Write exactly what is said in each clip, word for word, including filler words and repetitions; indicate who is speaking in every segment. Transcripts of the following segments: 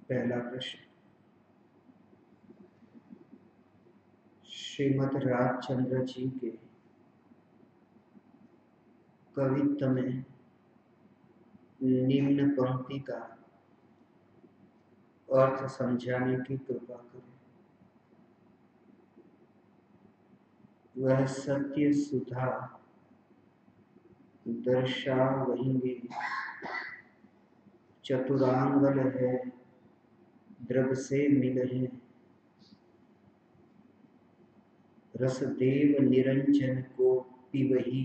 Speaker 1: पहला प्रश्न, श्रीमद् राजचंद्र जी के कवित्व में निम्न पंक्ति का अर्थ समझाने की कृपा करें। वह सत्य सुधा दर्शा वहींगे, चतुरांगल है द्रव से मिलहे, रसदेव निरंजन को पिबही,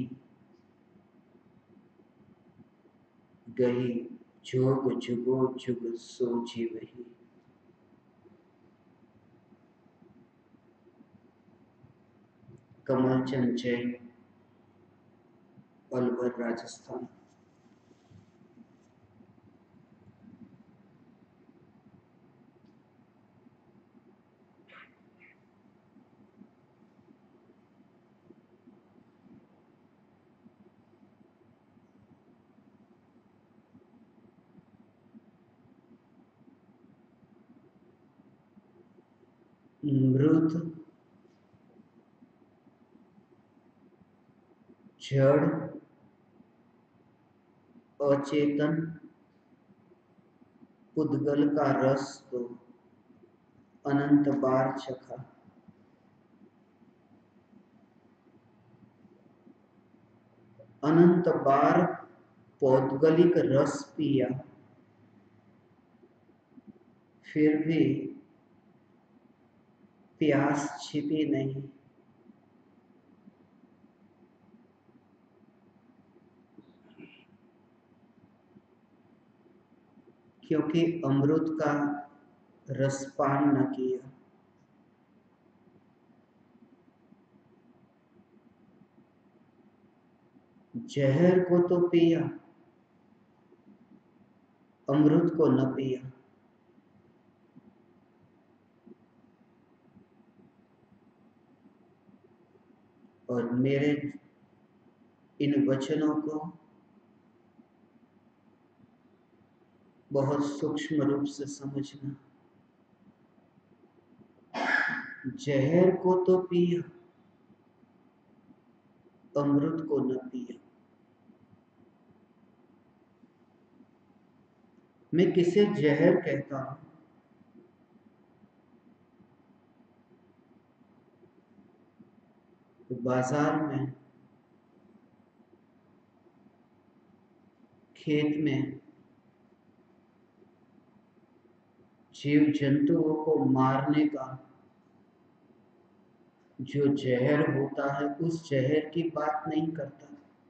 Speaker 1: गही जोग जुगो जुग सो जीवही। कमलचंद जैन, अलवर, राजस्थान। मृत, जड़, अचेतन पुद्गल का रस तो अनंत बार चखा। अनंत बार पौद्गलिक रस पिया, फिर भी प्यास छिपी नहीं। क्योंकि अमृत का रसपान न किया। जहर को तो पिया, अमृत को न पिया। और मेरे इन वचनों को बहुत सूक्ष्म रूप से समझना। जहर को तो पिया, अमृत को न पिया। मैं किसे जहर कहता हूं? तो बाजार में, खेत में जीव जंतुओं को मारने का जो जहर होता है, उस जहर की बात नहीं करता।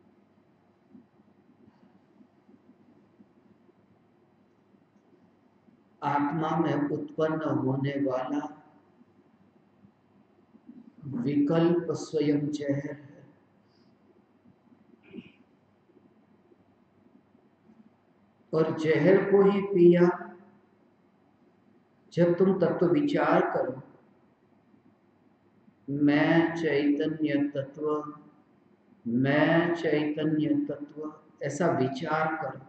Speaker 1: आत्मा में उत्पन्न होने वाला विकल्प स्वयं जहर है। और जहर को ही पिया। जब तुम तत्व विचार करो, मैं चैतन्य तत्व, मैं चैतन्य तत्व, ऐसा विचार करो।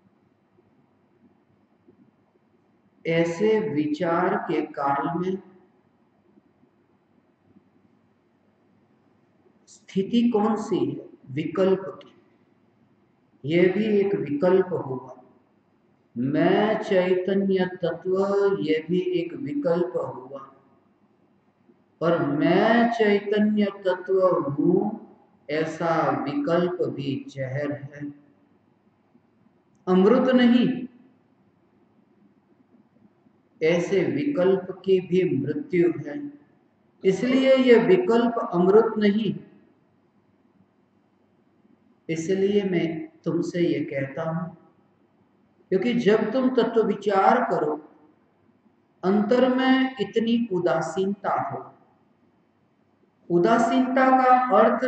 Speaker 1: ऐसे विचार के काल में स्थिति कौन सी है? विकल्प की। यह भी एक विकल्प होगा। मैं चैतन्य तत्व, यह भी एक विकल्प होगा। और मैं चैतन्य तत्व हूं, ऐसा विकल्प भी जहर है, अमृत नहीं। ऐसे विकल्प की भी मृत्यु है, इसलिए यह विकल्प अमृत नहीं। इसलिए मैं तुमसे यह कहता हूं, क्योंकि जब तुम तत्व विचार करो, अंतर में इतनी उदासीनता हो। उदासीनता का अर्थ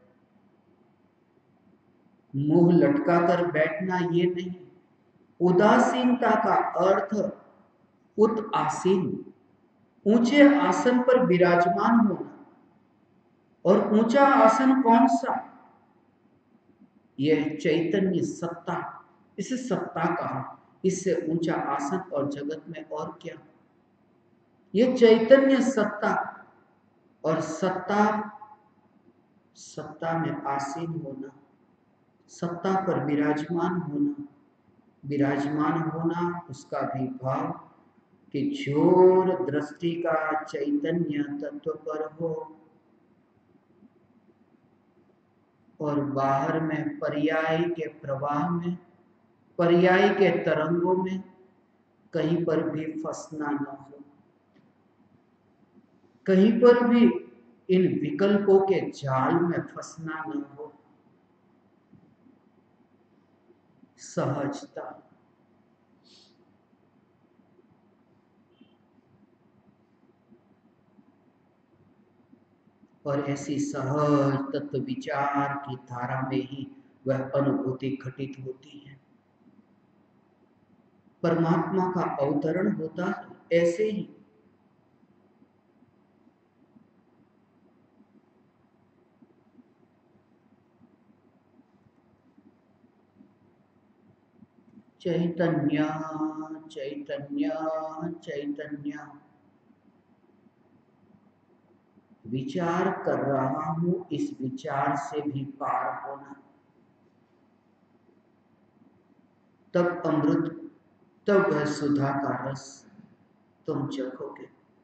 Speaker 1: मुंह लटका कर बैठना ये नहीं। उदासीनता का अर्थ उत आसीन, ऊंचे आसन पर विराजमान होना। और ऊंचा आसन कौन सा? यह चैतन्य सत्ता, इसे सत्ता कहा। इससे ऊंचा आसन और जगत में और क्या। ये चैतन्य सत्ता, और सत्ता सत्ता में आसीन होना, सत्ता पर विराजमान होना, विराजमान होना उसका भी भाव कि जोर दृष्टि का चैतन्य तत्व पर हो, और बाहर में पर्याय के प्रवाह में, पर्याय के तरंगों में कहीं पर भी फंसना न हो, कहीं पर भी इन विकल्पों के जाल में फंसना न हो। सहजता, और ऐसी सहज तत्व विचार की धारा में ही वह अनुभूति घटित होती है। परमात्मा का अवतरण होता है ऐसे ही। चैतन्य चैतन्य चैतन्य, विचार कर रहा हूं, इस विचार से भी पार होना, तब अमृत, तब वह सुधा का रस तुम चखोगे।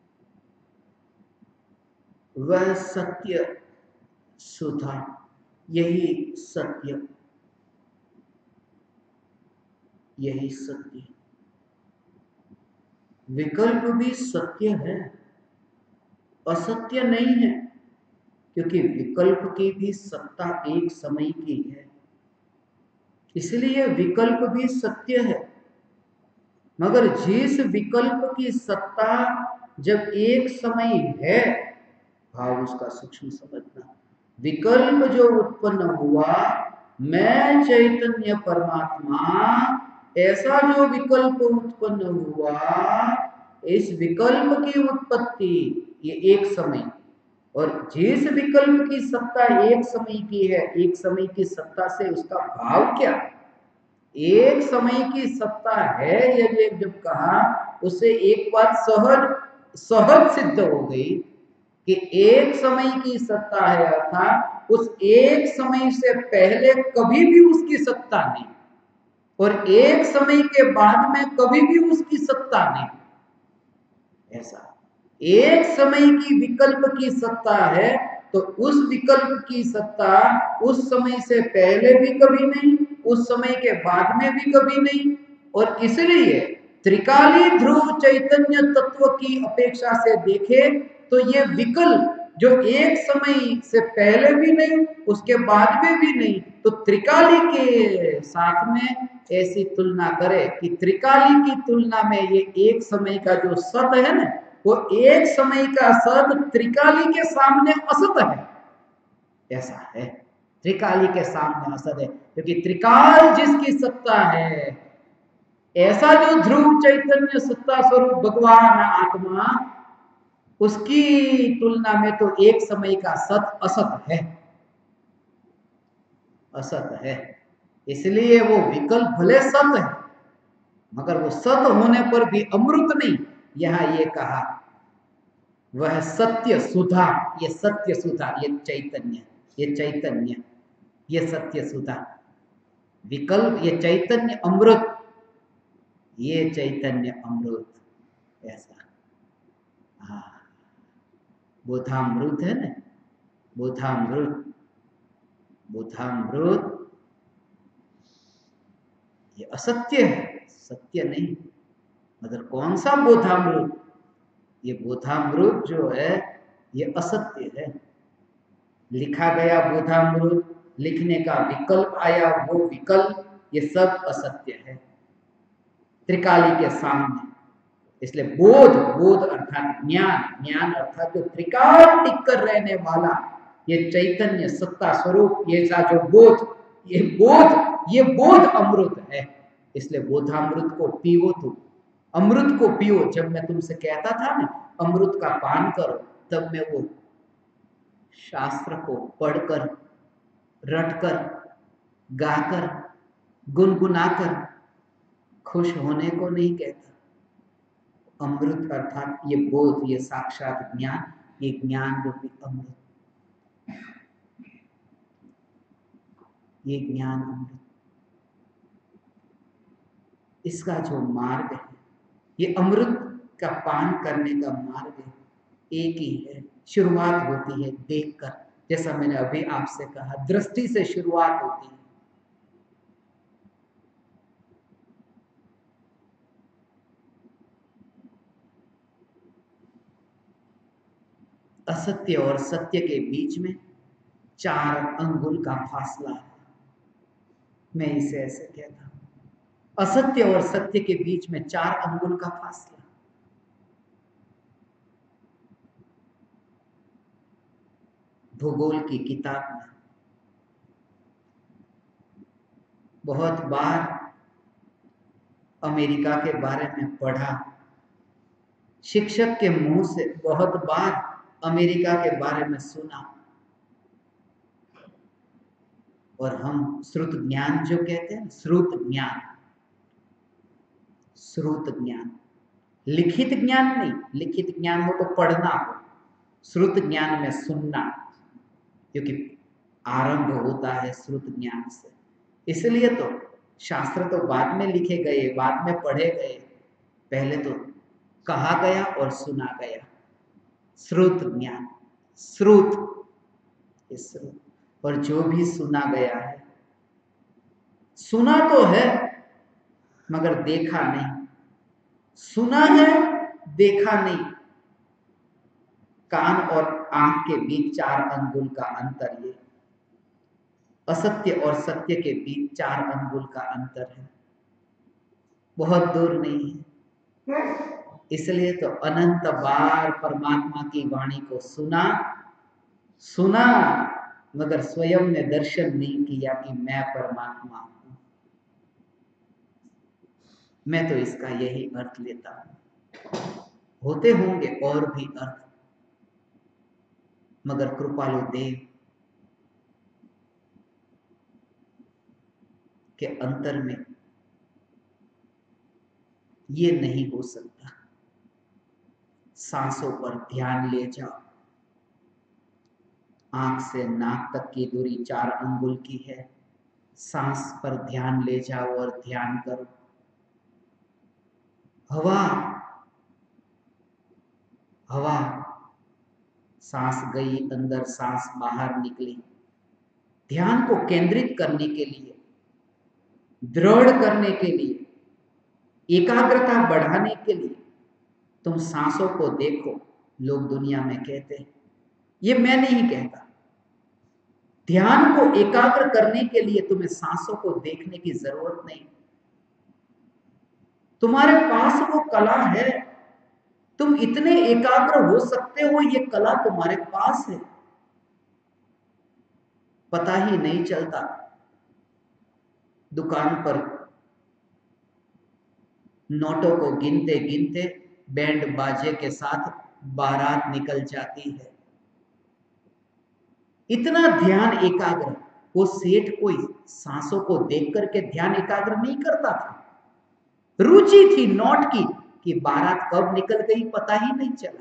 Speaker 1: वह सत्य सुधा, यही सत्य, यही सत्य। विकल्प भी सत्य है, असत्य नहीं है, क्योंकि विकल्प की भी सत्ता एक समय की है, इसलिए विकल्प भी सत्य है। मगर जिस विकल्प की सत्ता जब एक समय है, भाव उसका सूक्ष्म समझना, विकल्प जो उत्पन्न हुआ, मैं चैतन्य परमात्मा, ऐसा जो विकल्प उत्पन्न हुआ, इस विकल्प की उत्पत्ति ये एक समय, और जिस विकल्प की सत्ता एक समय की है, एक समय की सत्ता से उसका भाव क्या, एक समय की सत्ता है, ये जब कहा उससे एक बात सहज सहज सिद्ध हो गई कि एक समय की सत्ता है, अर्थात उस एक समय से पहले कभी भी उसकी सत्ता नहीं, और एक समय के बाद में कभी भी उसकी सत्ता नहीं। ऐसा एक समय की विकल्प की सत्ता है, तो उस विकल्प की सत्ता उस समय से पहले भी कभी नहीं, उस समय के बाद में भी कभी नहीं, और इसलिए त्रिकाली ध्रुव चैतन्य तत्व की अपेक्षा से देखे तो ये विकल्प जो एक समय से पहले भी नहीं, उसके बाद में भी नहीं, तो त्रिकाली के साथ में ऐसी तुलना करे कि त्रिकाली की तुलना में ये एक समय का जो सत है ना, वो एक समय का सत त्रिकाली के सामने असत है। ऐसा है, त्रिकाली के सामने असत है, क्योंकि त्रिकाल जिसकी सत्ता है, ऐसा जो ध्रुव चैतन्य सत्ता स्वरूप भगवान आत्मा, उसकी तुलना में तो एक समय का सत असत है, असत है। इसलिए वो विकल्प भले सत है, मगर वो सत होने पर भी अमृत नहीं। यहां ये कहा वह सत्य सुधा, ये सत्य सुधा, ये चैतन्य, ये चैतन्य, ये सत्य सुधा, विकल्प ये चैतन्य अमृत, ये चैतन्य अमृत, ऐसा। हाँ, बोधामृत है ना, बोधामृत, बोधामृत ये असत्य है, सत्य नहीं। मगर कौन सा बोधामृत, ये बोधामृत जो है ये असत्य है। लिखा गया बोधामृत, लिखने का विकल्प आया, वो विकल्प, ये सब असत्य है त्रिकाली के सामने। इसलिए बोध, बोध अर्थात ज्ञान, ज्ञान अर्थात जो त्रिकाल टिक कर रहने वाला ये चैतन्य सत्ता स्वरूप, ये सा जो बोध, ये बोध, ये बोध अमृत है। इसलिए बोधामृत को पियो, तुम अमृत को पियो। जब मैं तुमसे कहता था ना अमृत का पान करो, तब मैं वो शास्त्र को पढ़कर, रटकर, गाकर, गुनगुनाकर, खुश होने को नहीं कहता। अमृत अर्थात ये बोध, ये साक्षात ज्ञान, ये ज्ञान रूपी अमृत, ये ज्ञान अमृत, इसका जो मार्ग है, ये अमृत का पान करने का मार्ग है, एक ही है। शुरुआत होती है देखकर, जैसा मैंने अभी आपसे कहा, दृष्टि से शुरुआत होती है। असत्य और सत्य के बीच में चार अंगुल का फासला है। मैं इसे ऐसे कहता हूं, असत्य और सत्य के बीच में चार अंगुल का फासला। भूगोल की किताब में बहुत बार अमेरिका के बारे में पढ़ा, शिक्षक के मुंह से बहुत बार अमेरिका के बारे में सुना, और हम श्रुत ज्ञान जो कहते हैं, श्रुत ज्ञान, श्रुत ज्ञान, लिखित ज्ञान नहीं, लिखित ज्ञान हो तो पढ़ना हो, श्रुत ज्ञान में सुनना, क्योंकि आरंभ होता है श्रुत ज्ञान से। इसलिए तो शास्त्र तो बाद में लिखे गए, बाद में पढ़े गए, पहले तो कहा गया और सुना गया। श्रुत ज्ञान, श्रुत, श्रुत, और जो भी सुना गया है, सुना तो है मगर देखा नहीं, सुना है देखा नहीं। कान और आंख के बीच चार अंगुल का अंतर, ये असत्य और सत्य के बीच चार अंगुल का अंतर है, बहुत दूर नहीं है। इसलिए तो अनंत बार परमात्मा की वाणी को सुना सुना मगर स्वयं ने दर्शन नहीं किया कि मैं परमात्मा हूं। मैं तो इसका यही अर्थ लेता हूं, होते होंगे और भी अर्थ, मगर कृपालु देव के अंतर में ये नहीं हो सकता। सांसों पर ध्यान ले जाओ, आंख से नाक तक की दूरी चार अंगुल की है, सांस पर ध्यान ले जाओ और ध्यान करो। हवा, हवा, सांस गई अंदर, सांस बाहर निकली। ध्यान को केंद्रित करने के लिए, दृढ़ करने के लिए, एकाग्रता बढ़ाने के लिए तुम सांसों को देखो। लोग दुनिया में कहते हैं, ये मैं नहीं कहता, ध्यान को एकाग्र करने के लिए तुम्हें सांसों को देखने की जरूरत नहीं। तुम्हारे पास वो कला है, तुम इतने एकाग्र हो सकते हो, ये कला तुम्हारे पास है, पता ही नहीं चलता। दुकान पर नोटों को गिनते गिनते बैंड बाजे के साथ बारात निकल जाती है। इतना ध्यान एकाग्र, वो सेठ कोई सांसों को देख करके ध्यान एकाग्र नहीं करता था, रुचि थी नोट की कि बारात कब निकल गई पता ही नहीं चला।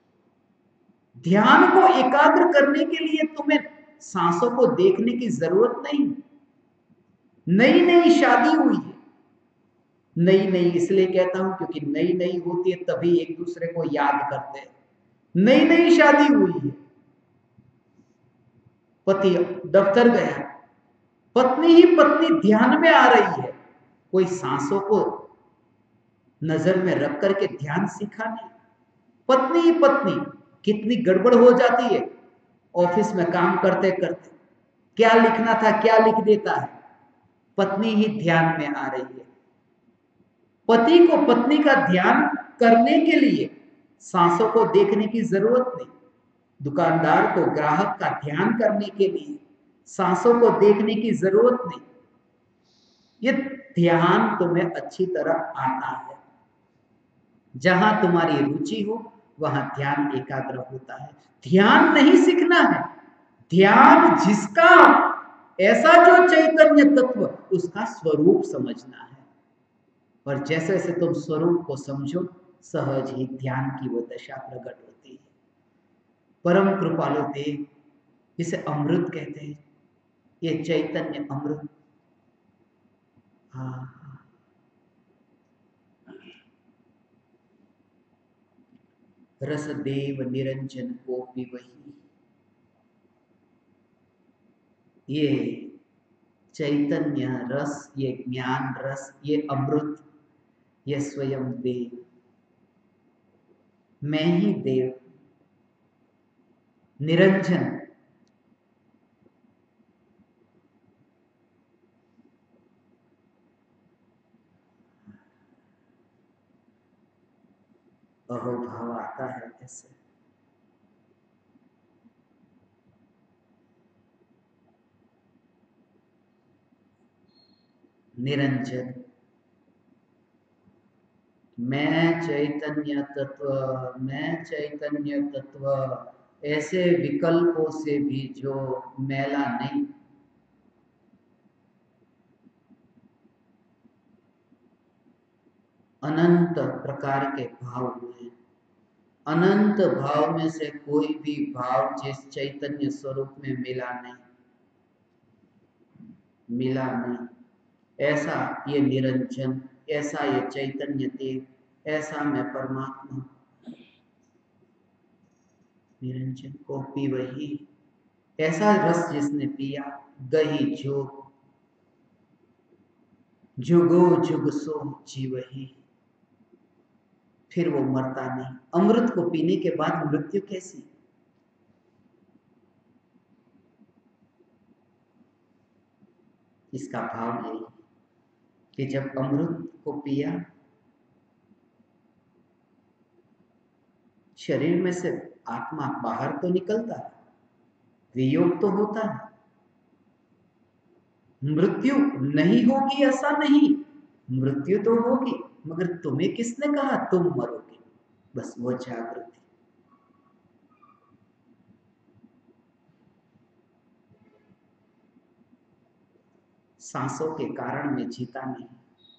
Speaker 1: ध्यान को एकाग्र करने के लिए तुम्हें सांसों को देखने की जरूरत नहीं। नई नई शादी हुई है, नई नई इसलिए कहता हूं क्योंकि नई नई होती है तभी एक दूसरे को याद करते हैं। नई नई शादी हुई है, पति दफ्तर गया, पत्नी ही पत्नी ध्यान में आ रही है, कोई सांसों को नजर में रख करके ध्यान सीखा नहीं। पत्नी ही पत्नी, कितनी गड़बड़ हो जाती है ऑफिस में काम करते करते, क्या लिखना था क्या लिख देता है, पत्नी ही ध्यान में आ रही है। पति को पत्नी का ध्यान करने के लिए सांसों को देखने की जरूरत नहीं, दुकानदार को ग्राहक का ध्यान करने के लिए सांसों को देखने की जरूरत नहीं। ये ध्यान तुम्हें अच्छी तरह आता है, जहां तुम्हारी रुचि हो वहां ध्यान एकाग्र होता है। ध्यान नहीं सीखना है, ध्यान जिसका, ऐसा जो चैतन्य तत्व, उसका स्वरूप समझना है। और जैसे जैसे तुम स्वरूप को समझो, सहज ही ध्यान की वो दशा प्रकट होती है। परम कृपालु देव, जिसे अमृत कहते हैं, ये चैतन्य अमृत। हाँ, रस देव निरंजन को भी वही, ये चैतन्य रस, ये ज्ञान रस, ये अमृत, ये स्वयं देव। मैं ही देव, निरंजन। अहोभाव आता है ऐसे। निरंजन, मैं चैतन्य तत्व, मैं चैतन्य तत्व, ऐसे विकल्पों से भी जो मैला नहीं, अनंत प्रकार के भाव हुए। अनंत भाव में से कोई भी भाव जिस चैतन्य स्वरूप में मिला नहीं, मिला नहीं, ऐसा ये निरंजन, ऐसा ये चैतन्य देव, ऐसा मैं परमात्मा। निरंजन को पी वही, ऐसा रस जिसने पिया, दही जो जुगो जुग सो जीवही, फिर वो मरता नहीं। अमृत को पीने के बाद मृत्यु कैसी? इसका भाव यही कि जब अमृत को पिया, शरीर में से आत्मा बाहर तो निकलता है, वियोग तो होता है, मृत्यु नहीं होगी ऐसा नहीं, मृत्यु तो होगी, मगर तुम्हें किसने कहा तुम मरोगे? बस वो जागृति। सांसों के कारण मैं जीता नहीं।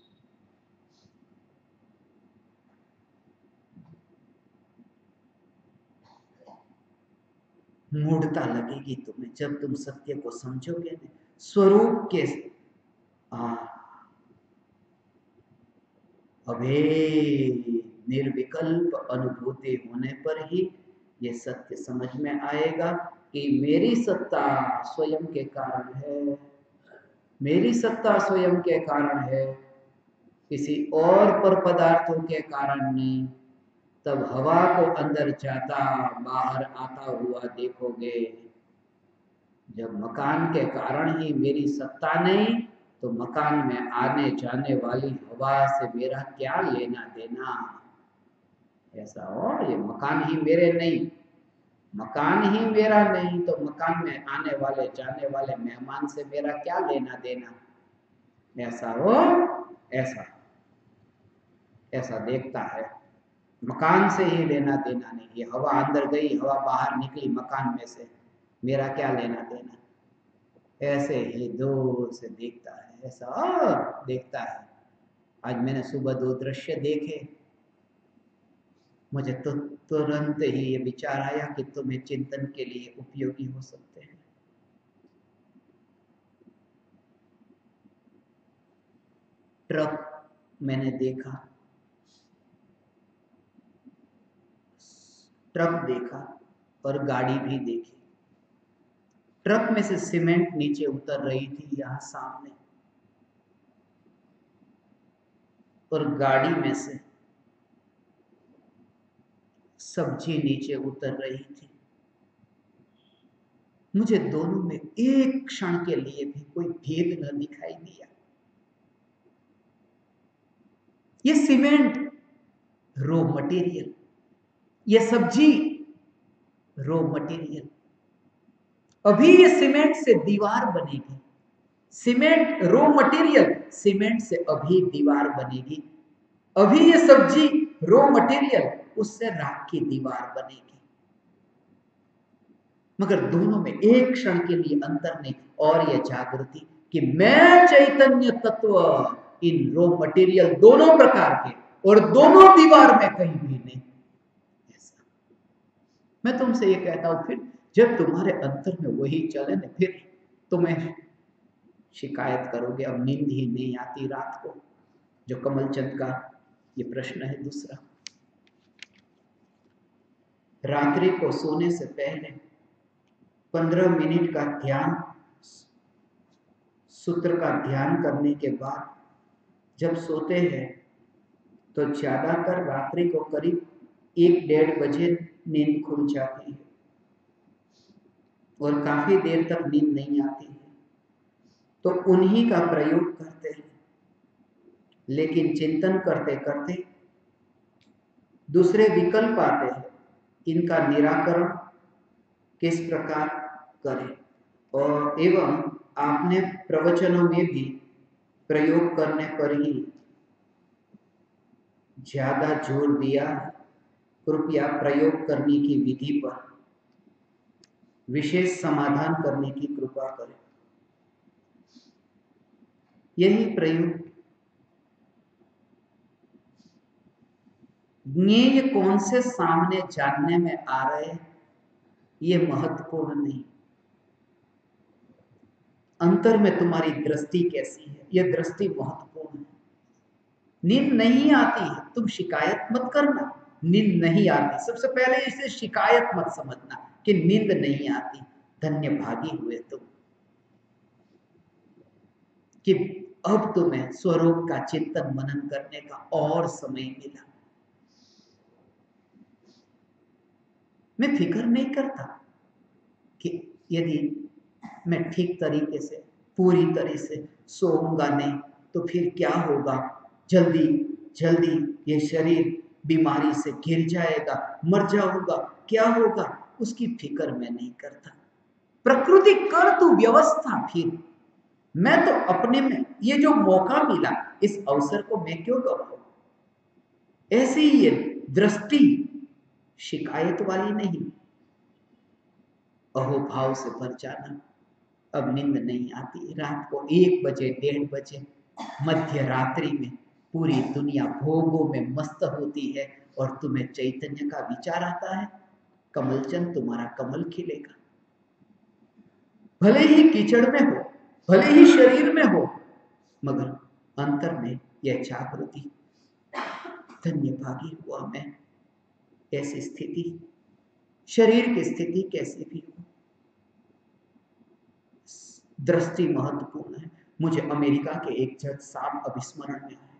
Speaker 1: मूढ़ता लगेगी तुम्हें जब तुम सत्य को समझोगे नहीं, स्वरूप के आ, अभेद निर्विकल्प अनुभूति होने पर ही ये सत्य समझ में आएगा कि मेरी सत्ता स्वयं के कारण है, मेरी सत्ता स्वयं के कारण है, किसी और पर पदार्थों के कारण नहीं। तब हवा को अंदर जाता बाहर आता हुआ देखोगे। जब मकान के कारण ही मेरी सत्ता नहीं, तो मकान में आने जाने वाली हवा से मेरा क्या लेना देना? ऐसा हो, ये मकान ही मेरे नहीं, मकान ही मेरा नहीं, तो मकान में आने वाले जाने वाले मेहमान से मेरा क्या लेना देना? ऐसा हो, ऐसा ऐसा देखता है, मकान से ही लेना देना नहीं। ये हवा अंदर गई, हवा बाहर निकली मकान में से, मेरा क्या लेना देना? ऐसे ही दूर से देखता है, ऐसा देखता है। आज मैंने सुबह दो दृश्य देखे, मुझे तो तुरंत ही ये विचार आया कि तुम्हें चिंतन के लिए उपयोगी हो सकते हैं। ट्रक मैंने देखा, ट्रक देखा और गाड़ी भी देखी। ट्रक में से सीमेंट नीचे उतर रही थी यहां सामने, और गाड़ी में से सब्जी नीचे उतर रही थी। मुझे दोनों में एक क्षण के लिए भी कोई भेद न दिखाई दिया। ये सीमेंट रॉ मटेरियल, ये सब्जी रॉ मटेरियल। अभी ये सीमेंट से दीवार बनेगी, सीमेंट रॉ मटेरियल, सीमेंट से अभी दीवार बनेगी। अभी ये सब्जी रॉ मटेरियल, उससे राख की दीवार बनेगी। मगर दोनों में एक क्षण के लिए अंतर नहीं, और यह जागृति कि मैं चैतन्य तत्व, इन रॉ मटेरियल दोनों प्रकार के, और दोनों दीवार में कहीं भी नहीं। ऐसा मैं तुमसे ये कहता हूं, फिर जब तुम्हारे अंतर में वही चले ना, फिर तुम्हें शिकायत करोगे अब नींद ही नहीं आती रात को, जो कमलचंद का ये प्रश्न है। दूसरा, रात्रि को सोने से पहले पंद्रह मिनट का ध्यान, सूत्र का ध्यान करने के बाद जब सोते हैं तो ज्यादातर रात्रि को करीब एक डेढ़ बजे नींद खुल जाती है और काफी देर तक नींद नहीं आती है, तो उन्हीं का प्रयोग करते हैं। लेकिन चिंतन करते करते दूसरे विकल्प आते हैं, इनका निराकरण किस प्रकार करें, और एवं आपने प्रवचनों में भी प्रयोग करने पर ही ज्यादा जोर दिया है। कृपया प्रयोग करने की विधि पर विशेष समाधान करने की कृपा करें। यही प्रयोग ज्ञेय कौन से सामने जानने में आ रहे, ये महत्वपूर्ण नहीं, अंतर में तुम्हारी दृष्टि कैसी है, यह दृष्टि महत्वपूर्ण है। नींद नहीं आती है, तुम शिकायत मत करना, नींद नहीं आती, सबसे पहले इसे शिकायत मत समझना कि नींद नहीं आती। धन्य भागी हुए तुम कि अब तुम्हें स्वरूप का चिंतन मनन करने का और समय मिला। मैं फिक्र नहीं करता कि यदि मैं ठीक तरीके से पूरी तरह से सोऊंगा नहीं तो फिर क्या होगा, जल्दी जल्दी ये शरीर बीमारी से घिर जाएगा, मर जाऊंगा, क्या होगा, उसकी फिक्र मैं नहीं करता। प्रकृति कर तू व्यवस्था, फिर मैं तो अपने में ये जो मौका मिला इस अवसर को मैं क्यों गवाऊं। ऐसी ही ये दृष्टि शिकायत वाली नहीं, अहोभाव से भर जाना। अब नींद नहीं आती, रात को एक बजे डेढ़ बजे मध्य रात्रि में पूरी दुनिया भोगों में मस्त होती है और तुम्हें चैतन्य का विचार आता है, कमलचंद तुम्हारा कमल खिलेगा। भले ही कीचड़ में हो, भले ही शरीर में हो, मगर अंतर में यह जागृति। धन्य भागी हुआ मैं, ऐसी स्थिति, शरीर की स्थिति कैसी भी हो, दृष्टि महत्वपूर्ण है। मुझे अमेरिका के एक जज साहब अभिस्मरण में आए।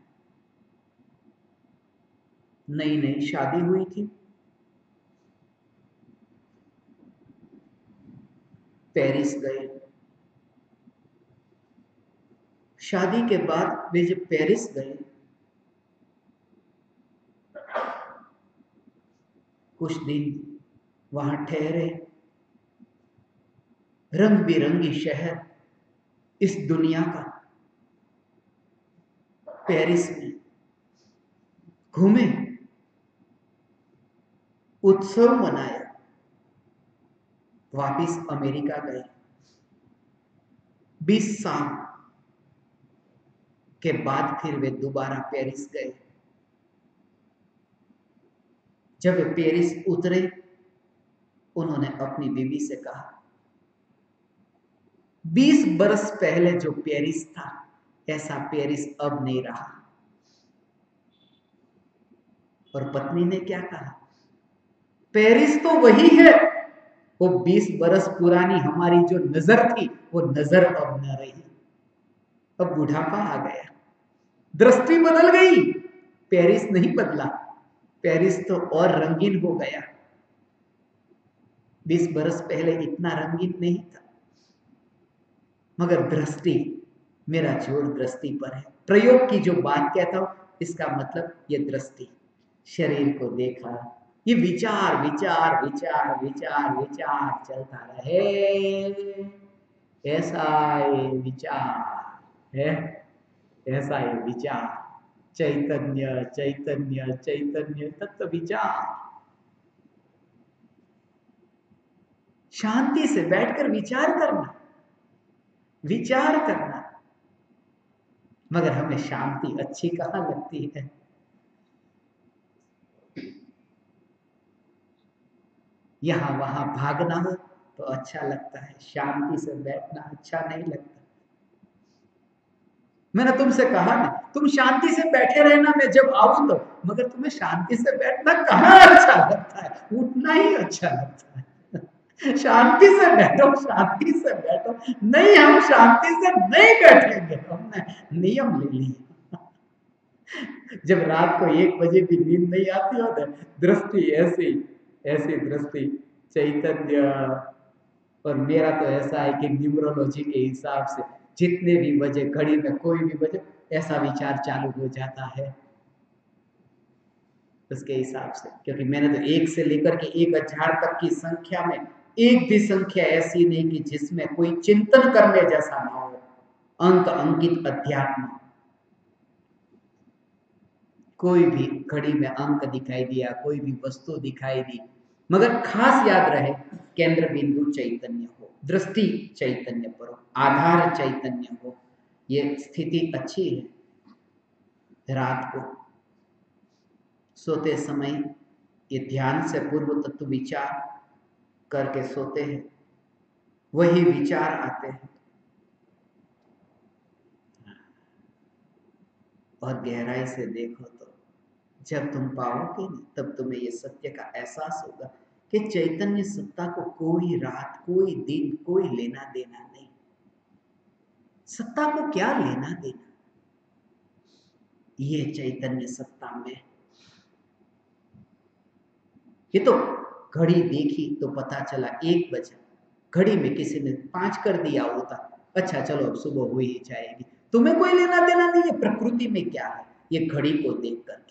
Speaker 1: नई नई शादी हुई थी, पेरिस गए। शादी के बाद वे जब पेरिस गए, कुछ दिन वहां ठहरे। रंग बिरंगी शहर इस दुनिया का, पेरिस में घूमे, उत्सव मनाया, वापिस अमेरिका गए। बीस साल के बाद फिर वे दोबारा पेरिस गए। जब वे पेरिस उतरे, उन्होंने अपनी बीवी से कहा, बीस बरस पहले जो पेरिस था ऐसा पेरिस अब नहीं रहा। और पत्नी ने क्या कहा, पेरिस तो वही है, वो बीस बरस पुरानी हमारी जो नजर थी वो नजर अब न रही। अब बुढ़ापा आ गया, दृष्टि बदल गई, पेरिस नहीं बदला, पेरिस तो और रंगीन हो गया। बीस बरस पहले इतना रंगीन नहीं था, मगर दृष्टि, मेरा जोर दृष्टि पर है। प्रयोग की जो बात कहता हूं इसका मतलब ये दृष्टि, शरीर को देखा, ये विचार विचार विचार विचार विचार चलता रहे, ऐसा ये विचार है, ऐसा ये विचार, चैतन्य चैतन्य चैतन्य तत्व विचार। शांति से बैठकर विचार करना, विचार करना, मगर हमें शांति अच्छी कहाँ लगती है। यहाँ वहां भागना हो तो अच्छा लगता है, शांति से बैठना अच्छा नहीं लगता। मैंने तुमसे कहा ना, तुम शांति से बैठे रहना, मैं जब आऊं तो, मगर तुम्हें शांति से बैठना कहाँ अच्छा लगता है, उठना ही अच्छा लगता है। शांति से बैठो, शांति से बैठो। नहीं, हम शांति से नहीं बैठेंगे, हमने नियम ले लिया। जब रात को एक बजे भी नींद नहीं आती हो तो दृष्टि ऐसी ऐसी दृष्टि चैतन्य। और मेरा तो ऐसा है कि न्यूमरोलॉजी के हिसाब से जितने भी बजे, घड़ी में कोई भी बजे, ऐसा विचार चालू हो जाता है उसके हिसाब से। क्योंकि मैंने तो एक से लेकर के एक हजार तक की संख्या में एक भी संख्या ऐसी नहीं कि जिसमें कोई चिंतन करने जैसा ना हो। अंक अंकित अध्यात्म, कोई भी घड़ी में अंक दिखाई दिया, कोई भी वस्तु दिखाई दी, मगर खास याद रहे केंद्र बिंदु चैतन्य हो, दृष्टि चैतन्य पर हो, आधार चैतन्य हो। ये स्थिति अच्छी है। रात को सोते समय ये ध्यान से पूर्व तत्व विचार करके सोते हैं, वही विचार आते हैं और गहराई से देखो तो जब तुम पाओगे ना, तब तुम्हें ये सत्य का एहसास होगा कि चैतन्य सत्ता को कोई रात, कोई दिन, कोई लेना देना नहीं। सत्ता को क्या लेना देना, ये चैतन्य सत्ता में। ये तो घड़ी देखी तो पता चला एक बजा, घड़ी में किसी ने पांच कर दिया होता, अच्छा चलो अब सुबह हो ही जाएगी। तुम्हें कोई लेना देना नहीं है प्रकृति में क्या है, ये घड़ी को देख करके।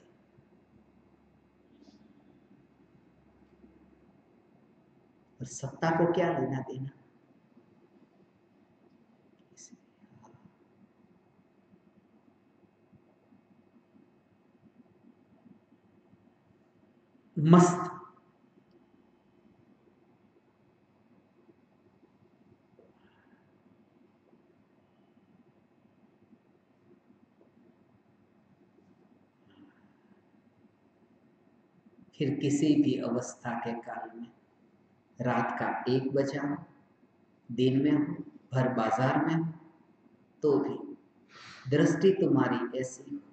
Speaker 1: और सत्ता को क्या लेना देना। मस्त फिर किसी भी अवस्था के काल में, रात का एक बजा हो, दिन में हो, भर बाजार में हो, तो भी दृष्टि तुम्हारी ऐसी हो।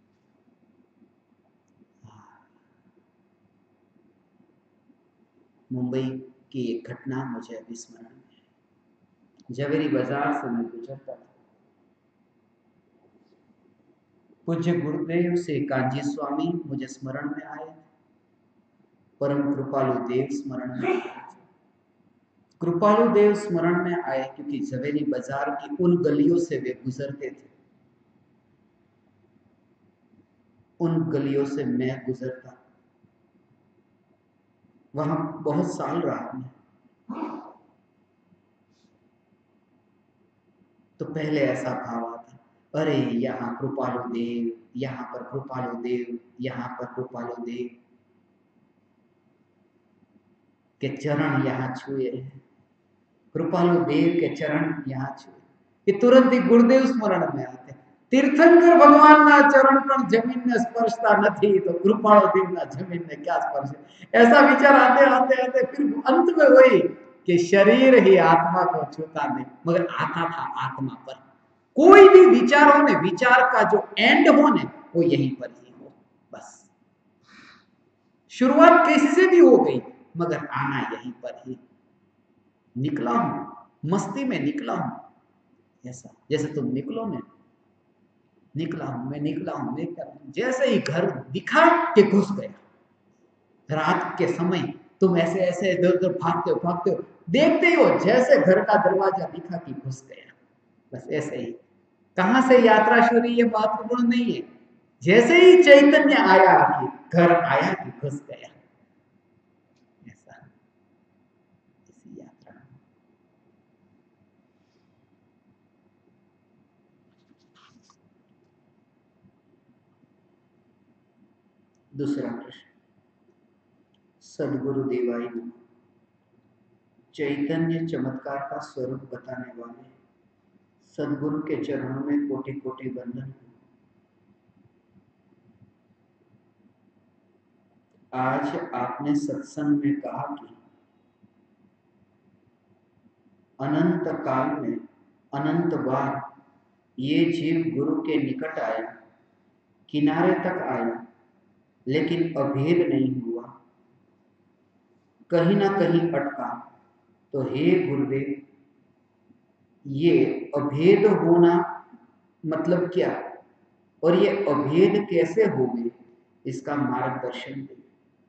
Speaker 1: मुंबई की एक घटना मुझे अभी स्मरण में है। जवेरी बाजार से मैं गुजरता था, पूज्य गुरुदेव से कांजी स्वामी मुझे स्मरण में आए, परम कृपालु देव स्मरण में आए। कृपालु देव स्मरण में आए क्योंकि जवेरी बाजार की उन गलियों से वे गुजरते थे, उन गलियों से मैं गुजरता। वहां बहुत साल रहा मैं। तो पहले ऐसा भाव आता, अरे यहाँ कृपालु देव, यहाँ पर कृपालु देव, यहाँ पर कृपालु देव के चरण यहाँ छुए, कृपालु देव के चरण यहाँ छुए, कि तुरंत ही गुरुदेव स्मरण में आते। तीर्थंकर भगवान ना चरण पर जमीन में स्पर्शता नहीं, तो कृपालु देव ना जमीन में क्या स्पर्श। ऐसा विचार आते आते आते फिर अंत में वही कि शरीर ही आत्मा को छूता नहीं, मगर आता था आत्मा पर। कोई भी विचार होने, विचार का जो एंड होने, वो यहीं पर ही हो। बस शुरुआत किसी से भी हो गई, मगर आना यहीं पर ही। निकला हूं, मस्ती में निकला हूं, ऐसा जैसे तुम निकलो, मैं निकला हूं, मैं निकला हूं, निकला हूं। जैसे ही घर दिखा के घुस गया। रात के समय तुम ऐसे ऐसे इधर उधर भागते हो भागते हो, देखते हो जैसे घर का दरवाजा दिखा कि घुस गया। बस ऐसे ही। कहां से यात्रा शुरू, ये महत्वपूर्ण नहीं है, जैसे ही चैतन्य आया कि घर आया कि घुस गया। ऐसा इसी यात्रा। दूसरा प्रश्न, सदगुरु देवाई चैतन्य चमत्कार का स्वरूप बताने वाले सदगुरु के चरणों में कोटि कोटि वंदन। आज आपने सत्संग में कहा कि अनंत काल में अनंत बार ये जीव गुरु के निकट आया, किनारे तक आया, लेकिन अभेद नहीं हुआ, कहीं ना कहीं अटका। तो हे गुरुदेव, ये अभेद होना मतलब क्या, और ये अभेद कैसे हो गए, इसका मार्गदर्शन दे।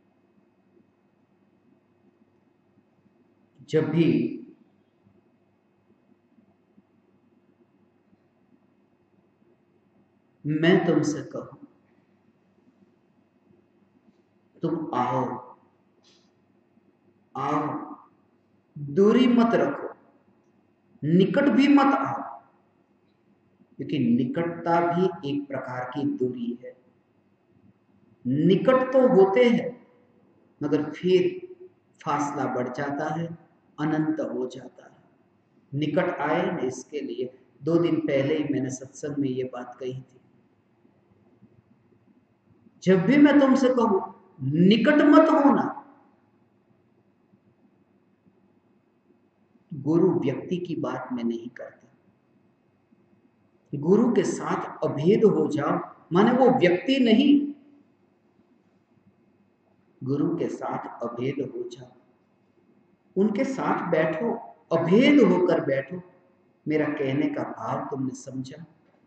Speaker 1: जब भी मैं तुमसे कहूं तुम आओ आओ, दूरी मत रखो, निकट भी मत आओ, क्योंकि निकटता भी एक प्रकार की दूरी है। निकट तो होते हैं मगर फिर फासला बढ़ जाता है, अनंत हो जाता है। निकट आए न, इसके लिए दो दिन पहले ही मैंने सत्संग में ये बात कही थी। जब भी मैं तुमसे कहूं निकट मत होना, गुरु व्यक्ति की बात मैं नहीं करता। गुरु के साथ अभेद हो जाओ माने वो व्यक्ति नहीं, गुरु के साथ अभेद हो जाओ, उनके साथ बैठो, अभेद होकर बैठो। मेरा कहने का भाव तुमने समझा?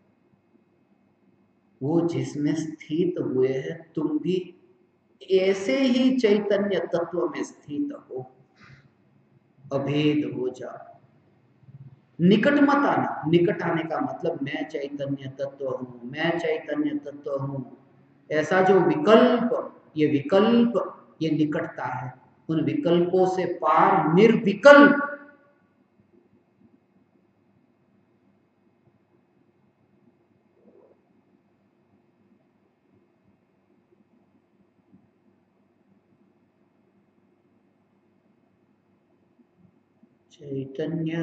Speaker 1: वो जिसमें स्थित हुए हैं, तुम भी ऐसे ही चैतन्य तत्व में स्थित हो, अभेद हो जाओ। निकट मत आना। निकट आने का मतलब मैं चैतन्य तत्व हूं, मैं चैतन्य तत्व हूं, ऐसा जो विकल्प, ये विकल्प, ये निकटता है। उन विकल्पों से पार निर्विकल्प, चैतन्य,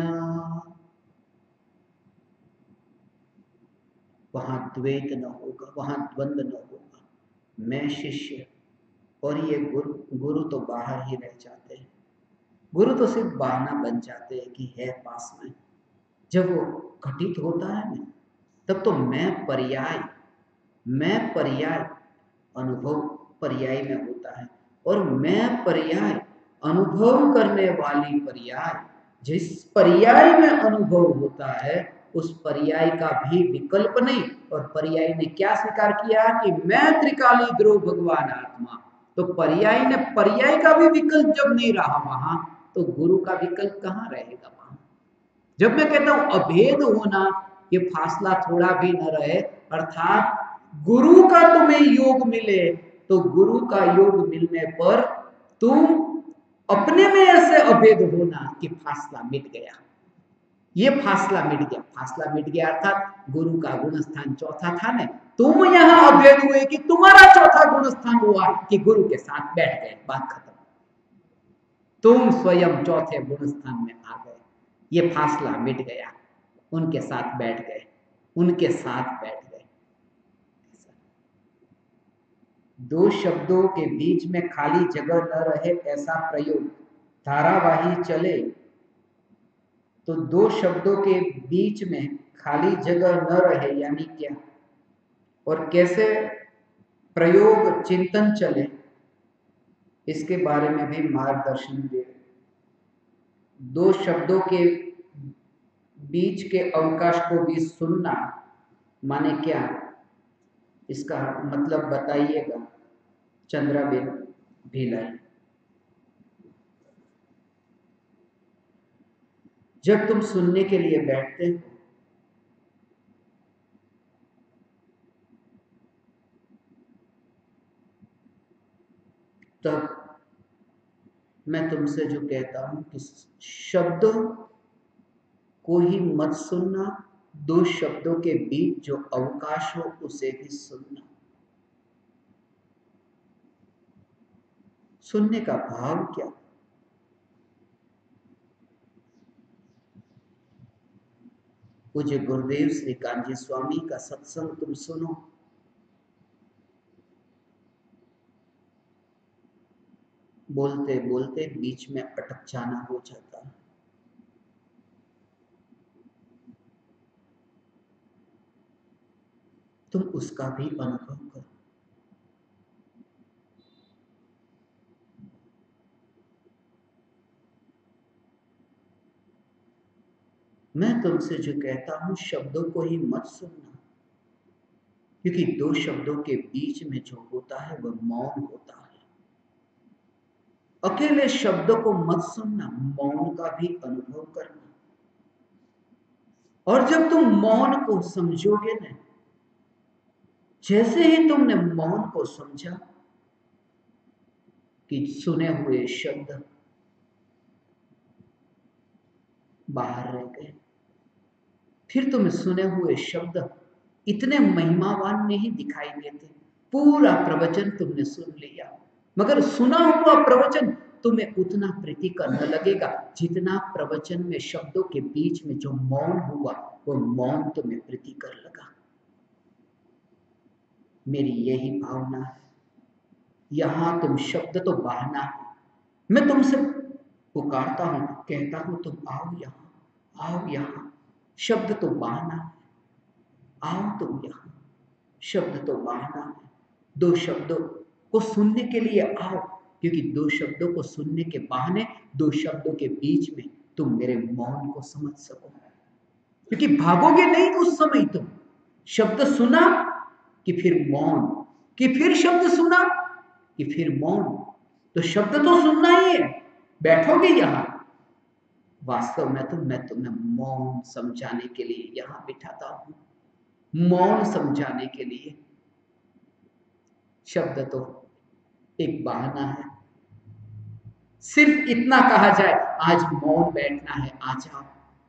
Speaker 1: वहां द्वैत न होगा, वहां द्वंद्व न होगा। मैं शिष्य और ये गुरु, गुरु तो बाहर ही रह जाते हैं। गुरु तो सिर्फ बहाना बन जाते हैं कि है पास में। जब वो घटित होता है ना, तब तो मैं पर्याय, मैं पर्याय, अनुभव पर्याय में होता है। और मैं पर्याय, अनुभव करने वाली पर्याय, जिस पर्याय में अनुभव होता है उस पर्याय का भी विकल्प नहीं। और पर्याय ने क्या स्वीकार किया कि मैं त्रिकाली ध्रुव भगवान आत्मा। तो पर्याय ने, पर्याय का भी विकल्प जब नहीं रहा वहां, तो गुरु का विकल्प कहां रहेगा वहां। जब मैं कहता हूं अभेद होना, ये फासला थोड़ा भी न रहे, अर्थात गुरु का तुम्हें योग मिले, तो गुरु का योग मिलने पर तुम अपने में ऐसे अभेद होना कि फासला मिट गया। ये फासला मिट गया, फासला मिट गया अर्थात गुरु का गुण स्थान चौथा था ने, तुम यहां अभेद हुए कि तुम्हारा चौथा गुण स्थान हुआ कि गुरु के साथ बैठ गए, बात खत्म। तुम स्वयं चौथे गुण स्थान में आ गए, ये फासला मिट गया। उनके साथ बैठ गए, उनके साथ बैठ गए। दो शब्दों के बीच में खाली जगह न रहे, ऐसा प्रयोग धारावाही चले तो दो शब्दों के बीच में खाली जगह न रहे यानी क्या, और कैसे प्रयोग चिंतन चले, इसके बारे में भी मार्गदर्शन दे। दो शब्दों के बीच के अवकाश को भी सुनना माने क्या, इसका मतलब बताइएगा चंद्राबेन भिलाई। जब तुम सुनने के लिए बैठते हो तब मैं तुमसे जो कहता हूं कि शब्द को ही मत सुनना, दो शब्दों के बीच जो अवकाश हो उसे भी सुनना। सुनने का भाव क्या, पूज्य गुरुदेव श्री कांजी स्वामी का सत्संग तुम सुनो, बोलते बोलते बीच में अटक जाना हो जाता है। तुम उसका भी अनुभव करो। मैं तुमसे जो कहता हूं शब्दों को ही मत सुनना, क्योंकि दो शब्दों के बीच में जो होता है वह मौन होता है। अकेले शब्दों को मत सुनना, मौन का भी अनुभव करना। और जब तुम मौन को समझोगे ना, जैसे ही तुमने मौन को समझा कि सुने हुए शब्द बाहर रह गए, फिर तुम्हें सुने हुए शब्द इतने महिमावान नहीं दिखाई देते। पूरा प्रवचन तुमने सुन लिया, मगर सुना हुआ प्रवचन तुम्हें उतना प्रीतिकर न लगेगा जितना प्रवचन में शब्दों के बीच में जो मौन हुआ वो मौन तुम्हें प्रीतिकर लगा। मेरी यही भावना है। यहां तुम शब्द तो बहाना है, मैं तुमसे पुकारता हूं, कहता हूं तुम आओ यहां, आओ यहां। शब्द तो बहाना है, आओ तुम यहां। शब्द तो बहाना है, दो शब्दों को सुनने के लिए आओ, क्योंकि दो शब्दों को सुनने के बहाने दो शब्दों के बीच में तुम मेरे मौन को समझ सको, क्योंकि भागोगे नहीं उस समय। तुम शब्द सुना कि फिर मौन, कि फिर शब्द सुना कि फिर मौन, तो शब्द तो सुनना ही है। बैठोगे यहां, वास्तव में तो मैं तुम्हें मौन समझाने के लिए यहां बिठाता हूं, मौन समझाने के लिए। शब्द तो एक बहाना है, सिर्फ इतना कहा जाए आज मौन बैठना है, आ जाओ।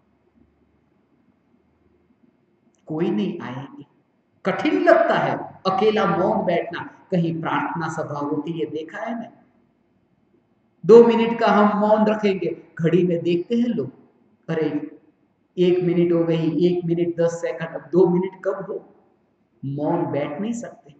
Speaker 1: कोई नहीं आएंगे, कठिन लगता है अकेला मौन बैठना। कहीं प्रार्थना सभा होती है, देखा है ना, दो मिनट का हम मौन रखेंगे, घड़ी में देखते हैं लोग, अरे एक मिनट हो गई, एक मिनट दस सेकंड, अब दो मिनट कब हो। मौन बैठ नहीं सकते।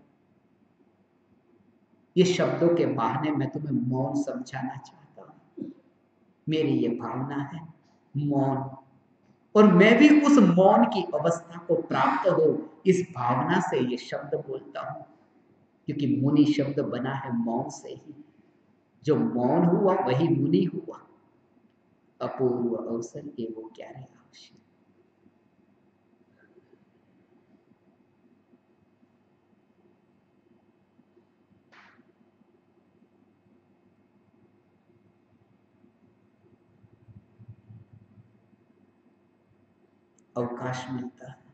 Speaker 1: ये शब्दों के बहाने मैं तुम्हें मौन समझाना चाहता हूं। मेरी ये भावना है मौन, और मैं भी उस मौन की अवस्था को प्राप्त हो इस भावना से ये शब्द बोलता हूं, क्योंकि मुनि शब्द बना है मौन से ही। जो मौन हुआ वही मुनि हुआ। अपूर्व अवसर के वो क्या रहे आवश्यक। अवकाश मिलता है।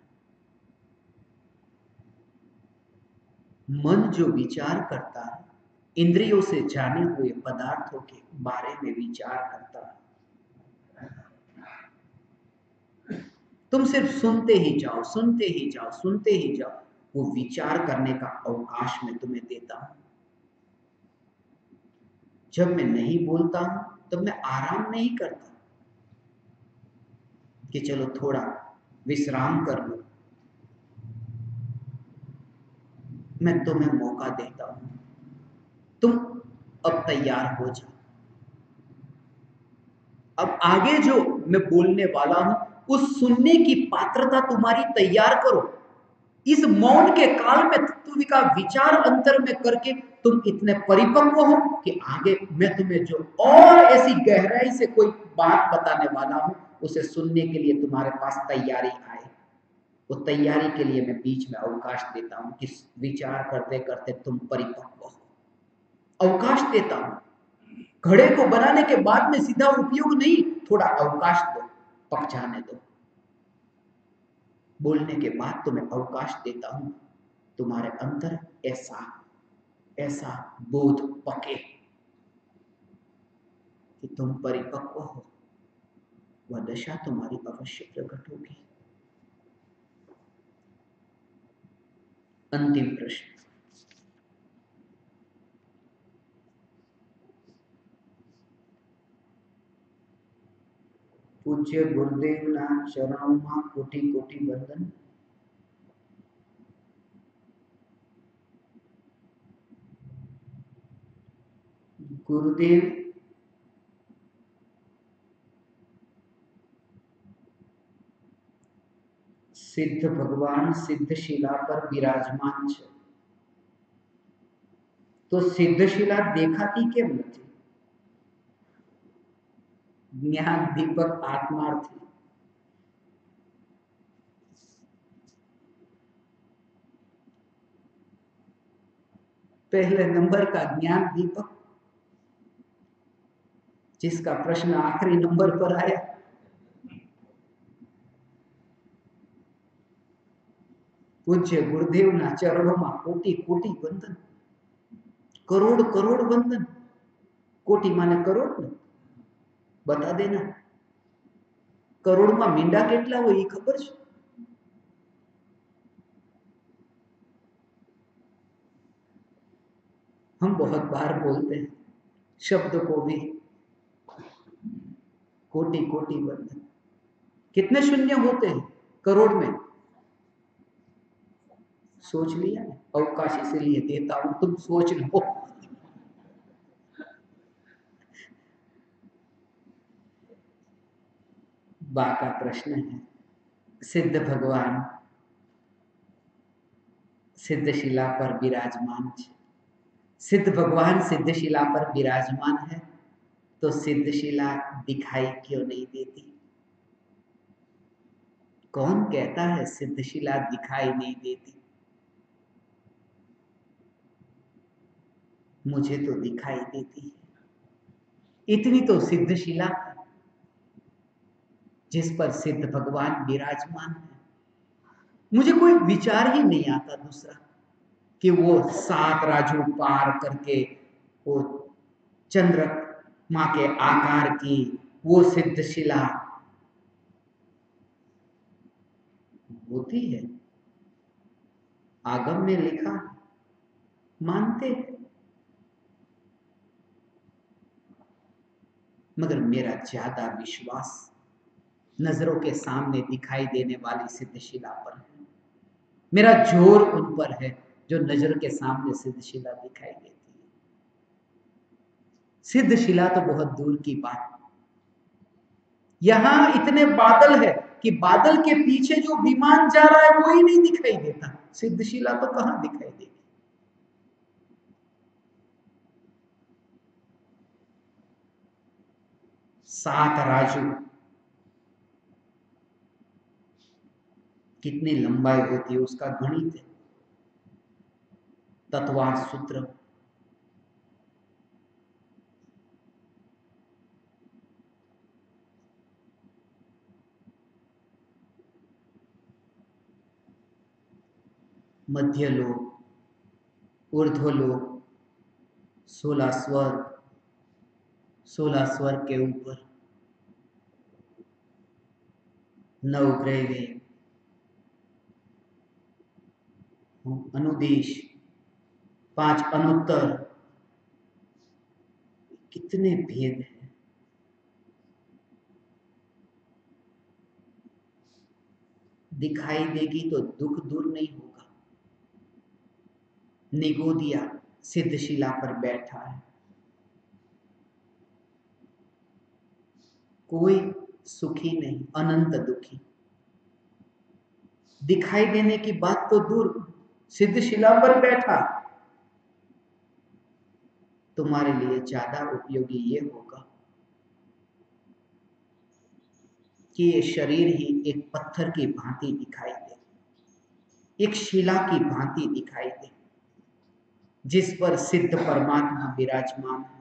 Speaker 1: मन जो विचार करता है, इंद्रियों से जाने हुए पदार्थों के बारे में विचार करता है। तुम सिर्फ सुनते ही जाओ, सुनते ही जाओ, सुनते ही जाओ। वो विचार करने का अवकाश मैं तुम्हें देता हूं। जब मैं नहीं बोलता हूं तब मैं आराम नहीं करता कि चलो थोड़ा विश्राम कर लो। मैं तुम्हें मौका देता हूं, तुम अब तैयार हो जाओ। अब आगे जो मैं बोलने वाला हूं उस सुनने की पात्रता तुम्हारी तैयार करो। इस मौन के काल में तत्व का विचार अंतर में करके तुम इतने परिपक्व हो कि आगे मैं तुम्हें जो और ऐसी गहराई से कोई बात बताने वाला हूं उसे सुनने के लिए तुम्हारे पास तैयारी आए। वो तैयारी के लिए मैं बीच में अवकाश देता हूं कि विचार करते करते तुम परिपक्व हो। अवकाश देता हूं। घड़े को बनाने के बाद में सीधा उपयोग नहीं, थोड़ा अवकाश दो, पक जाने दो। बोलने के बाद तुम्हें अवकाश देता हूं, तुम्हारे अंदर ऐसा ऐसा बोध पके कि तुम परिपक्व हो। वह दशा तुम्हारी अवश्य प्रकट होगी। अंतिम प्रश्न, पूज्य गुरुदेवना चरणों में कोटि कोटि वंदन। गुरुदेव सिद्ध भगवान सिद्धशिला पर विराजमान छे, तो सिद्धशिला देखाती केम नथी? ज्ञान दीपक आत्मार्थी। पहले नंबर का ज्ञान दीपक, जिसका प्रश्न आखिरी नंबर पर आया, पूज्य गुरुदेव ना चरणों में कोटि कोटि वंदन। करोड़ करोड़ वंदन। कोटि माने करोड़ ने बता देना। करोड़ में मींडा केटला हो ये खबर छे? हम बहुत बार बोलते हैं शब्द को भी कोटि कोटि वंदन। कितने शून्य होते हैं करोड़ में? सोच लिया? अवकाश इसलिए देता हूं, तुम सोच लो। बा का प्रश्न है, सिद्ध भगवान सिद्धशिला पर विराजमान है। सिद्ध भगवान सिद्धशिला पर विराजमान है तो सिद्धशिला दिखाई क्यों नहीं देती? कौन कहता है सिद्धशिला दिखाई नहीं देती? मुझे तो दिखाई देती है। इतनी तो सिद्धशिला है जिस पर सिद्ध भगवान विराजमान है। मुझे कोई विचार ही नहीं आता दूसरा कि वो सात राजू पार करके वो चंद्रमा के आकार की वो सिद्धशिला होती है। आगम में लिखा, मानते हैं, मगर मेरा ज्यादा विश्वास नजरों के सामने दिखाई देने वाली सिद्धशिला पर है। मेरा जोर उन पर है जो नजर के सामने सिद्धशिला दिखाई देती है। सिद्धशिला तो बहुत दूर की बात। यहां इतने बादल है कि बादल के पीछे जो विमान जा रहा है वो ही नहीं दिखाई देता। सिद्धशिला तो कहां दिखाई देगी? सात राजू, कितनी लंबाई होती है उसका गणित है, तत्वार सूत्र। मध्य लोक, ऊर्ध्वलोक, सोलह स्वर्ग, सोलह स्वर्ग के ऊपर नवग्रह, अनुदेश, पांच अनुत्तर, कितने भेद हैं। दिखाई देगी तो दुख दूर नहीं होगा। निगोदिया सिद्धशिला पर बैठा है, कोई सुखी नहीं, अनंत दुखी। दिखाई देने की बात तो दूर, सिद्धशिला पर बैठा। तुम्हारे लिए ज्यादा उपयोगी ये होगा कि ये शरीर ही एक पत्थर की भांति दिखाई दे, एक शिला की भांति दिखाई दे, जिस पर सिद्ध परमात्मा विराजमान है।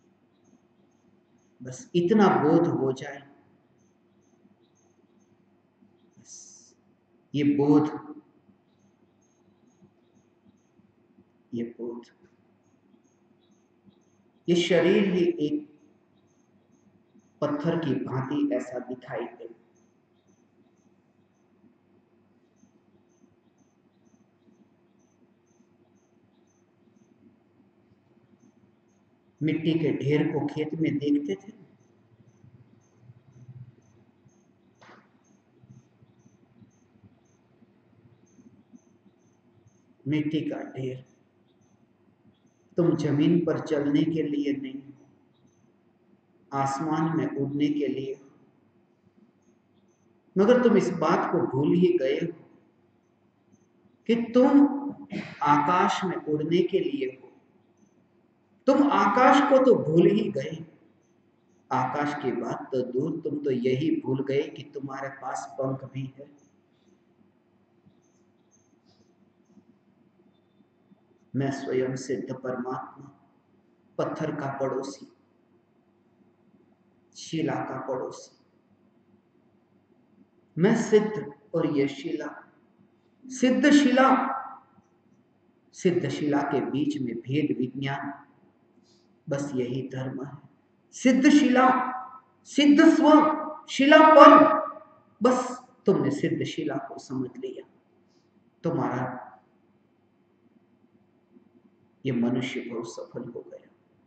Speaker 1: बस इतना बोध हो जाए, बस ये बोध, ये बोध, ये शरीर ही एक पत्थर की भांति ऐसा दिखाई दे। मिट्टी के ढेर को खेत में देखते थे, मिट्टी का ढेर। तुम जमीन पर चलने के लिए नहीं हो, आसमान में उड़ने के लिए हो। मगर तुम इस बात को भूल ही गए हो कि तुम आकाश में उड़ने के लिए हो। तुम आकाश को तो भूल ही गए। आकाश की बात तो दूर, तुम तो यही भूल गए कि तुम्हारे पास पंख भी है। मैं स्वयं सिद्ध परमात्मा, पत्थर का पड़ोसी, शिला का पड़ोसी। मैं सिद्ध और ये शिला। सिद्ध शिला, सिद्ध शिला के बीच में भेद विज्ञान, बस यही धर्म है। सिद्ध शिला, सिद्ध स्व, शिला पर, बस तुमने सिद्ध शिला को समझ लिया। तुम्हारा ये मनुष्य बहुत सफल हो गया।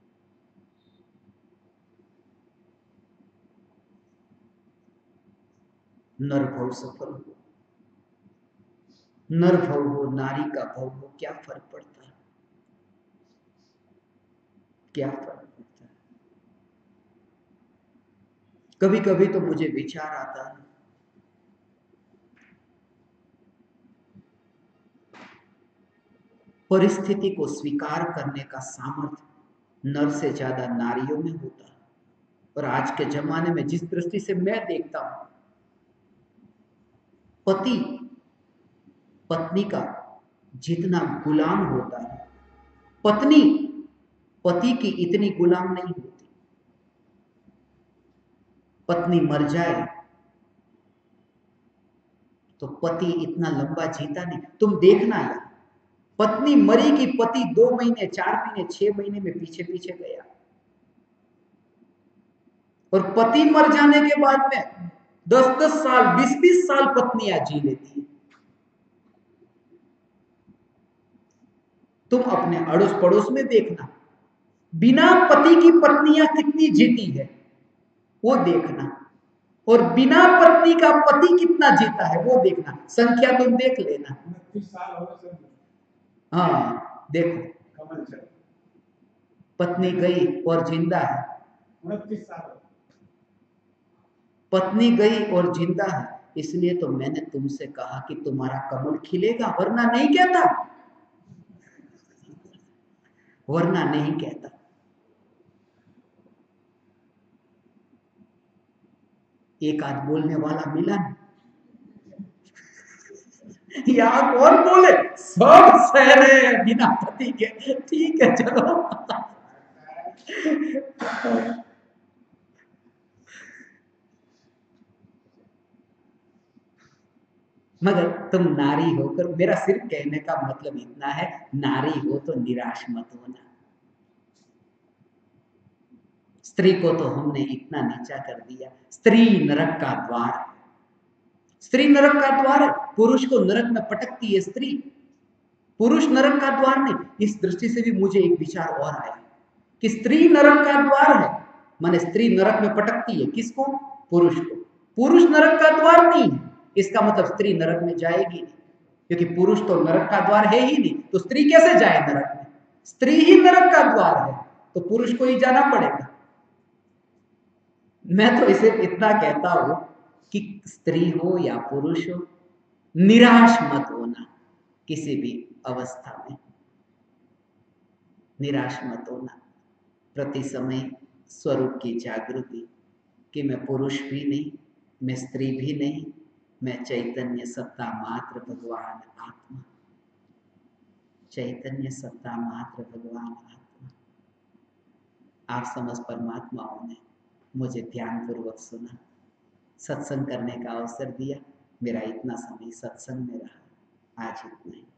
Speaker 1: नर भव सफल हो, नर भव हो, नारी का भव हो, क्या फर्क पड़ता है? क्या फर्क पड़ता है? कभी कभी तो मुझे विचार आता है, परिस्थिति को स्वीकार करने का सामर्थ्य नर से ज्यादा नारियों में होता है। और आज के जमाने में जिस दृष्टि से मैं देखता हूं, पति पत्नी का जितना गुलाम होता है, पत्नी पति की इतनी गुलाम नहीं होती। पत्नी मर जाए तो पति इतना लंबा जीता नहीं। तुम देखना यार, पत्नी मरी कि पति दो महीने, चार महीने, छह महीने में पीछे पीछे गया। और पति मर जाने के बाद में दस दस साल, बीस बीस साल पत्नियां जी लेती है। तुम अपने अड़ोस पड़ोस में देखना, बिना पति की पत्नियां कितनी जीती है वो देखना, और बिना पत्नी का पति कितना जीता है वो देखना। संख्या तुम देख लेना। हाँ देखो, पत्नी गई और जिंदा है, पत्नी गई और जिंदा है। इसलिए तो मैंने तुमसे कहा कि तुम्हारा कमल खिलेगा, वरना नहीं कहता, वरना नहीं कहता। एक आध बोलने वाला मिला नहीं। यहाँ कौन बोले? सब सह रहे हैं बिना पति के। ठीक है चलो। मगर तुम नारी होकर, मेरा सिर्फ कहने का मतलब इतना है, नारी हो तो निराश मत होना। स्त्री को तो हमने इतना नीचा कर दिया। स्त्री नरक का द्वार है, स्त्री नरक का द्वार है। पुरुष को नरक में पटकती है स्त्री, पुरुष नरक का द्वार नहीं। इस दृष्टि से भी मुझे एक विचार और आया कि स्त्री नरक का द्वार है, माने स्त्री नरक में पटकती है किसको? पुरुष को। पुरुष नरक का द्वार नहीं है, इसका मतलब स्त्री नरक में जाएगी नहीं, क्योंकि पुरुष तो नरक का द्वार है ही नहीं, तो स्त्री कैसे जाए नरक में? स्त्री ही नरक का द्वार है, तो पुरुष को ही जाना पड़ेगा। मैं तो इसे इतना कहता हूं कि स्त्री हो या पुरुष हो, निराश मत होना किसी भी अवस्था में, निराश मत होना। प्रति समय स्वरूप की जागृति कि मैं पुरुष भी नहीं, मैं स्त्री भी नहीं, मैं चैतन्य सत्ता मात्र भगवान आत्मा, चैतन्य सत्ता मात्र भगवान आत्मा। आप समझ परमात्माओं ने मुझे ध्यान पूर्वक सुना, सत्संग करने का अवसर दिया। मेरा इतना समय सत्संग में रहा, आज इतना ही।